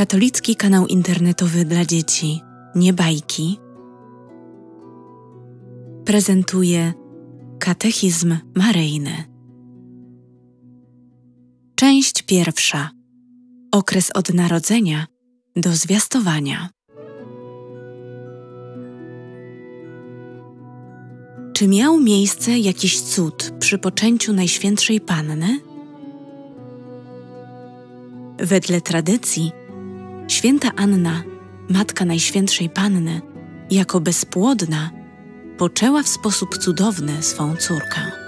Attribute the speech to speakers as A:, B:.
A: Katolicki kanał internetowy dla dzieci Nie bajki prezentuje Katechizm Maryjny. Część pierwsza. Okres od narodzenia do zwiastowania. Czy miał miejsce jakiś cud przy poczęciu Najświętszej Panny? Wedle tradycji święta Anna, matka Najświętszej Panny, jako bezpłodna, poczęła w sposób cudowny swą córkę.